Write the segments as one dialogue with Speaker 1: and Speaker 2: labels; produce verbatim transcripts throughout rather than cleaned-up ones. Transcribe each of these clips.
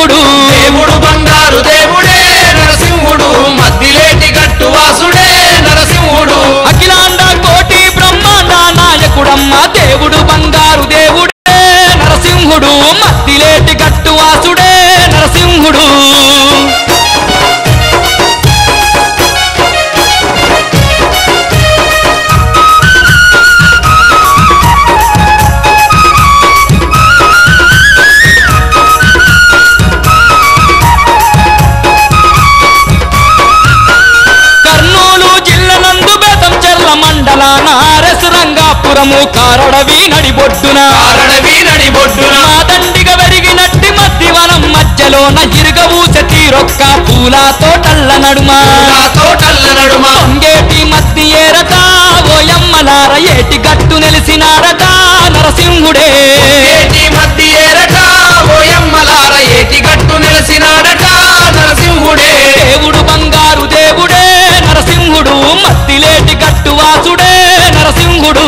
Speaker 1: నరసింహుడు
Speaker 2: దేవుడు బంగారు దేవుడే నరసింహుడు మద్దిలేటి గట్టు వాసుడే నరసింహుడు
Speaker 1: అఖిలాండ కోటి బ్రహ్మాండ నాయకుడమ్మ దేవుడు బంగారు దేవుడే నరసింహుడు మద్దిలేటి గట్టు వాసుడే నరసింహుడు రంగాపురము కారడవి నడిబొడ్డున
Speaker 2: కారడవి నడిబొడ్డున
Speaker 1: మా దండిగ వెరిగినట్టి మధ్యవనం మధ్యలోన ఇరుగవూస తీరొక్క పూల తోటల్ల నడుమ
Speaker 2: తోటల్ల నడుమ
Speaker 1: పొంగేటి మద్ది ఏరట ఓయమ్మలార ఏటి గట్టు నెలిసినారట నరసింహుడే
Speaker 2: ఏటి మద్ది ఏరట ఓయమ్మలార ఏటి గట్టు నెలిసినారట నరసింహుడే
Speaker 1: దేవుడు బంగారు దేవుడే నరసింహుడు మద్దిలేటి గట్టు వాసుడే నరసింహుడు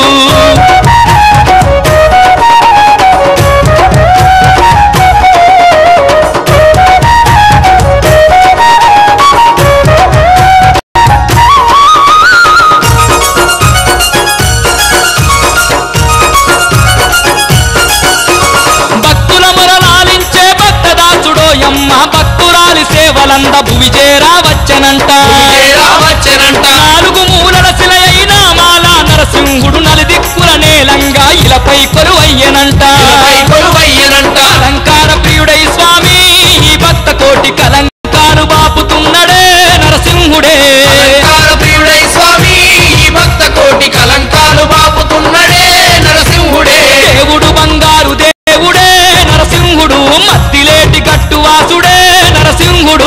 Speaker 1: భక్తుల మొరలాలించే భక్తదాసుడోయమ్మ భక్తురాలి సేవలంద భువి చేరావచ్చనంట
Speaker 2: రావచ్చనంట
Speaker 1: నాలుగు మూలల శిలయైన మాల నరసింహుడు నలుదిక్కుల నేలంగా ఇలపై కొలువయ్యనంట
Speaker 2: కొలువయ్యనంట
Speaker 1: అలంకార ప్రియుడై స్వామి ఈ భక్త కోటి కలంకారు బాపుతున్నడే నరసింహుడే
Speaker 2: అలంకార ప్రియుడై స్వామి ఈ భక్త కోటి కలంకాలు బాపుతున్నడే నరసింహుడే
Speaker 1: దేవుడు బంగారు దేవుడే నరసింహుడు మద్దిలేటి గట్టు వాసుడే నరసింహుడు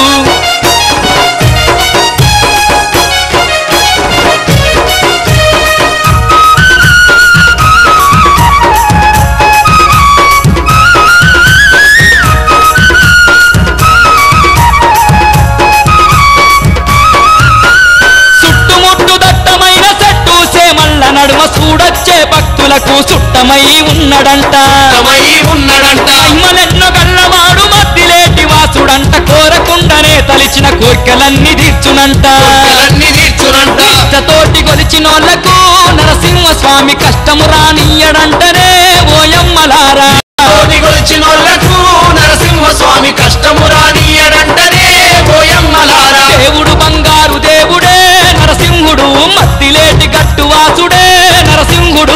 Speaker 1: నడుమ చూడొచ్చే భక్తులకు చుట్టమై ఉన్నడంట
Speaker 2: ఉన్నడంట
Speaker 1: మహిమలెన్నో గల్లవాడు మద్దిలేటి వాసుడంట కోరకుండానే తలిచిన కోర్కెలన్నీ తీర్చునంట
Speaker 2: తీర్చునంట
Speaker 1: ఇష్టతోటి కొలిచినోళ్లకు నరసింహ స్వామి కష్టము రానియడంటనే ఓయమ్మలారా
Speaker 2: కొలిచినోళ్లకు నరసింహ స్వామి కష్టము రానియడంటనే ఓయమ్మలారా
Speaker 1: దేవుడు బంగారు దేవుడే నరసింహుడు మద్దిలేటి గట్టు వాసుడే నరసింహుడు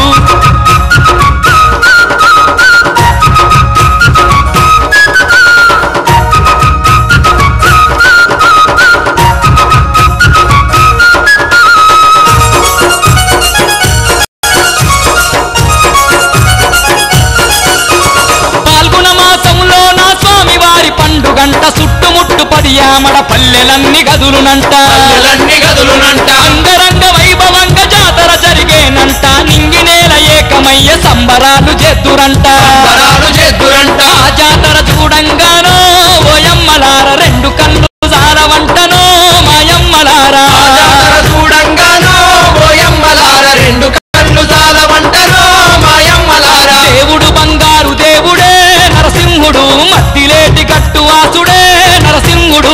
Speaker 1: పాల్గొన మాసంలో నా స్వామి వారి పండుగంట చుట్టుముట్టు పదియామడ పల్లెలన్నీ గదులునంట
Speaker 2: పల్లెలన్నీ గదులునంట
Speaker 1: అంగరంగ వైభవంగా జాతర జరిగేనంట నింగినేల ఏకమయ్య సంబరాలు చేద్దురంట
Speaker 2: సంబరాలు చేద్దురంట
Speaker 1: ఆ జాతర చూడంగానో ఓయమ్మలార రెండు కళ్ళు జారవంటనో మాయమ్మలారా
Speaker 2: జాతర చూడంగానో ఓయమ్మలార రెండు కళ్ళు జాలవంటనో మాయమ్మలారా
Speaker 1: దేవుడు బంగారు దేవుడే నరసింహుడు మద్దిలేటి గట్టు వాసుడే నరసింహుడు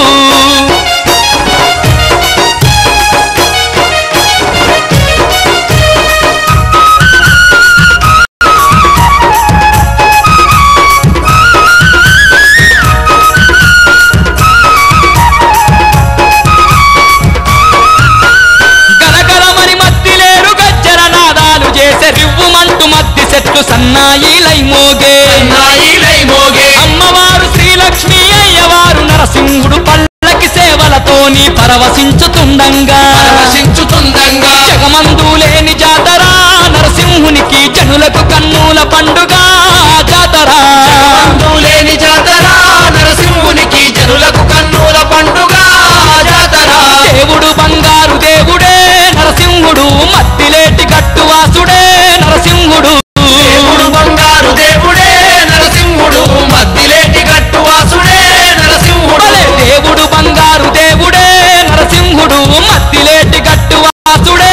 Speaker 1: చెట్టు సన్నాయిలై మోగే
Speaker 2: సన్నాయిలై మోగే
Speaker 1: అమ్మవారు శ్రీలక్ష్మి అయ్యవారు నరసింహుడు పల్లకి సేవలతోని పరవశించుతుండంగా
Speaker 2: పరవశించుతుండంగా
Speaker 1: జగమందు లేని జాతర నరసింహునికి జనులకు కన్నుల పండుగ జాతర
Speaker 2: జగమందు లేని జాతర నరసింహునికి జనులకు కన్నుల పండుగ జాతర
Speaker 1: దేవుడు బంగారు దేవుడే నరసింహుడు మద్దిలేటి గట్టు వాసుడే నరసింహుడు
Speaker 2: దేవుడు బంగారు దేవుడే నరసింహుడు మద్దిలేటి గట్టు వాసుడే నరసింహుడు
Speaker 1: దేవుడు బంగారు దేవుడే నరసింహుడు మద్దిలేటి గట్టు వాసుడే